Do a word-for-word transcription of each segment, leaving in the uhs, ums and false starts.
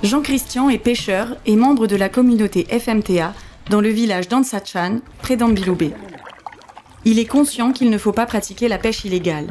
Jean-Christian est pêcheur et membre de la communauté F M T A dans le village d'Ansachan, près d'Ambiloubé. Il est conscient qu'il ne faut pas pratiquer la pêche illégale.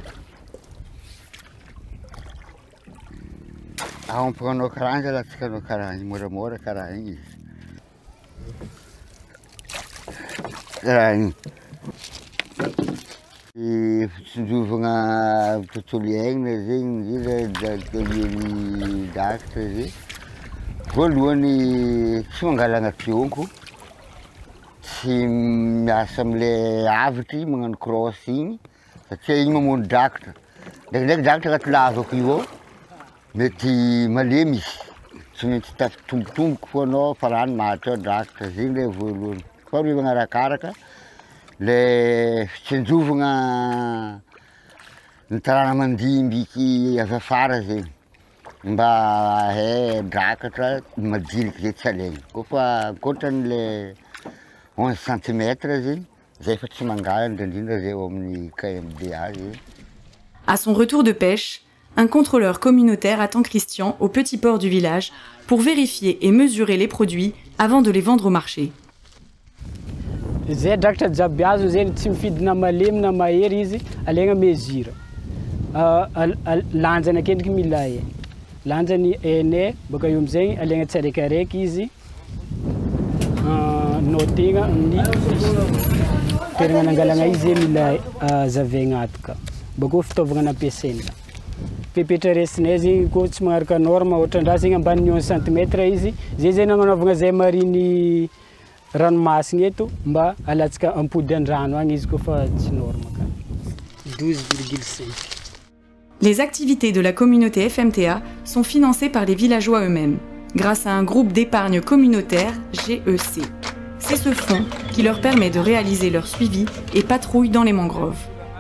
Tsy miasa amile avitry magnano cross igny satria igny mamono drakatra. Ndraikindraiky drakatra agnaty lavako io ao mety malemy izy. Tsy maintsy tombotomboky fo anao fa rano maty ao drakatra, zay le voalohany. Fa re magnaраkaraka le fitsinjovagna ny tanàna mandimbiky avy afara zegny mba hay drakatra madiniky zay tsy alaigny. Kofa ankoatran'le onze centimètres zegny, zay fa tsy mangala indrindra zay ao amin'ny K M D A. À son retour de pêche, un contrôleur communautaire attend Christian au petit port du village pour vérifier et mesurer les produits avant de les vendre au marché. Zay drakatra jiaby azo zegny tsy mifidy na malemy na mahery izy, alaigna mesure. Lanjany akendriky mila hay. Lanjany hainay, baka eo amizay alaigna tsiraikiraiky izy. Notegna amin'ny toerana nangalagna izy mila zavaigna ato ka. Bako fitaovagna nampiasaina. Pepetra resinay zegny koa tsy magnaraka norme ohatrandraha zegny ambanin'ny onze centimètres izy. Zay zay nagnanovagna zay mariny ranomasina eto mba alatsika ampody an-drano agny izy kofa tsy norme ka. douze virgule cinq. Les activités de la communauté F M T A sont financées par les villageois eux-mêmes, grâce à un groupe d'épargne communautaire G E C. C'est ce fonds qui leur permet de réaliser leur suivi et patrouille dans les mangroves.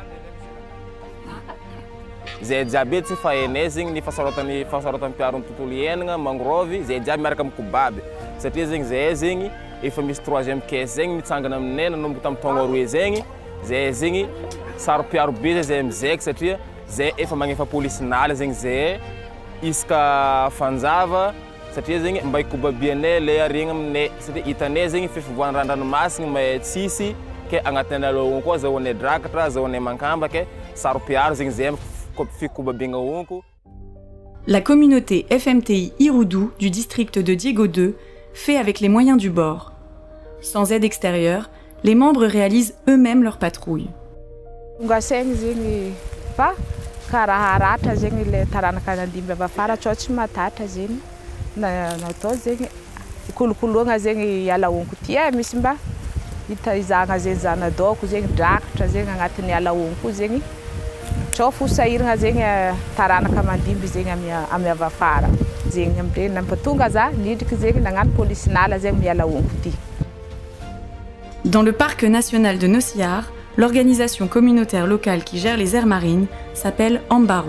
Zay jiaby tsy fahainay zegny ny fahasarotan'ny fahasarotam-piaron'ny tontolo iainagna mangrove zay jiaby miaraka amin'ny kobaby satria zegny zay zegny efa misy troisième caisse zegny mitsangana aminay nanomboka tamin'ny taogna aroe zegny zay zegny saro-piaro be zay zay amizaiky satria zay efa magnefa polisinala zegny zay isaka fanjava satria zegny mba ikobabianay le ariagna aminay satria hitanay zegny fifivoahana ranomasina may tsisy ke agnatin'ny aloha koa zahoanay drakatra zahoanay mankamba ke saro-piaro zegny zay fikobabiagna onko. La communauté F M T I Iroudou du district de Diego deux fait avec les moyens du bord. Sans aide extérieure, les membres réalisent eux-mêmes leur patrouille. Karaha ratra zegny le taranaka nandimby avy afara tsao tsy matatra zegny natao zegny ikolokoloagna zegny iala onko ty e misy mba hitahizagna zay zanadaoko zegny drakatra zegny agnatin'ny ala onko zegny tsao fosahiragna zegny taranaka mandimby zegny amy avy afara zegny amindregny nampatonga za nidriky zegny nagnano polisinala zegny miala onko ty. Dans le parc national de Nociar, l'organisation communautaire locale qui gère les aires marines s'appelle Ambarou.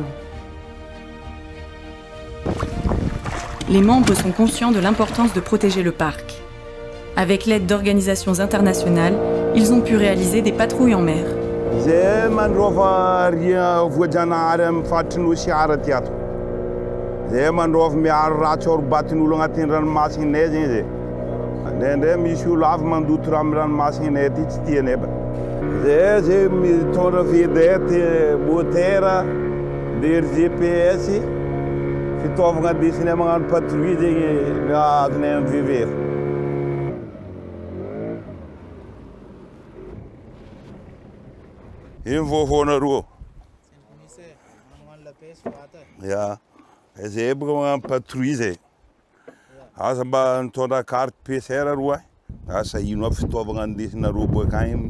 Les membres sont conscients de l'importance de protéger le parc. Avec l'aide d'organisations internationales, ils ont pu réaliser des patrouilles en mer. Zay zay mitondra vedety motera der G P S fitaovagna andesinay magnano patrouille zegny azonay amin'ny vevera. Iny vaovaonareo. Ya, zay boka magnano patrouille zay. Asa mba mitondra carte P C R roa. Asa ino aby fitaovagna andesinareo boka agny.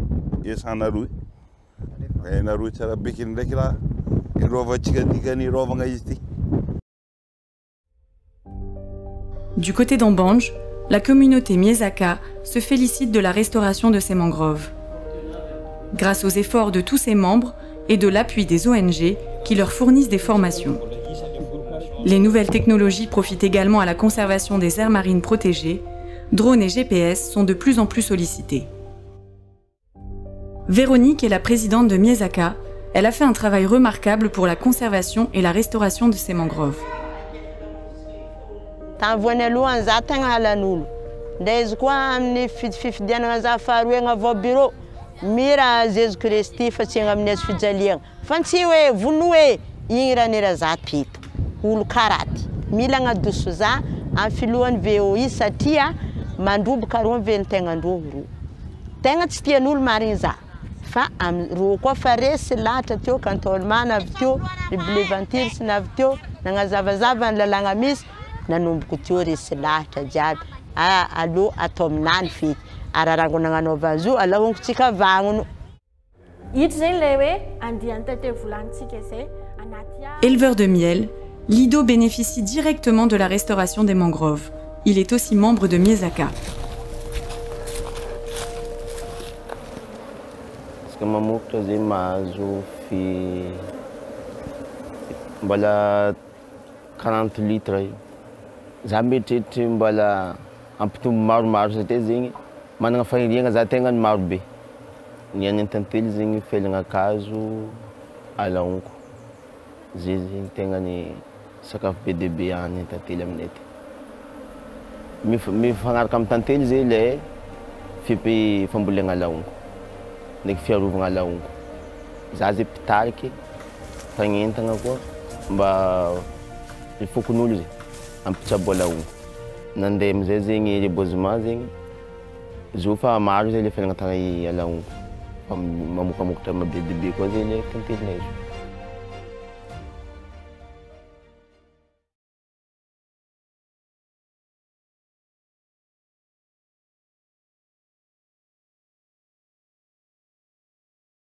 Du côté d'Ambanj, la communauté Miezaka se félicite de la restauration de ces mangroves. Grâce aux efforts de tous ses membres et de l'appui des O N G qui leur fournissent des formations. Les nouvelles technologies profitent également à la conservation des aires marines protégées. Drones et G P S sont de plus en plus sollicités. Véronique est la présidente de Miezaka. Elle a fait un travail remarquable pour la conservation et la restauration de ces mangroves. Tamin'ny voalohany za tegna halan'olo. Ndray izy koa amin'ny fifidianana za faharoa avao bureau. Mira Jésus Kristy fa tsy amin'ny azo fijaliagna. Fa tsy hoe vono hoe igny raha nera za teto. Olo karaty. Mila agnadoso za amin'ny filohan'ny V O I satria mandroboka roa ny tegna androvo roa. Tegna tsy tian'olo marigny za. Fa roa koa fa resy lahatra teo cantonnement avy teo, Riblevantily sy navy teo, nagnazavazava ny lalagna misy, nanomboko teo resy lahatra jiaby. Ah, allo atao aminany feky. Ararango nagnanaova azy io, alahonko tsika vagnono. Éleveur de miel, Lido bénéficie directement de la restauration des mangroves. Il est aussi membre de Miezaka. Mamoktra zay mahazo fi mbola quarante litres io. Za mieritreritra mbola ampitombo maromaro satria zegny managna fahiriagna za tegna ny maro be. Ny any an-tantely zegny fiailan-kazo, alaonko. Zay zegny tegna ny sakafo be dia be any an-tantely aminay aty. Mifagnaraka amin'ny tantely zay ilay fipe fambolena alaonko. Ndraiky fiarovagna alaonko. Za zay pitariky, fagnentagna koa mba ifokon'olo zay ampitsabo alaonko. Nandeha amizay zegny reboisement zegny, zo fa maro zay le fiaignana tagny alaonko. Mamokamokatra mabe dia be koa zay le tantelinay.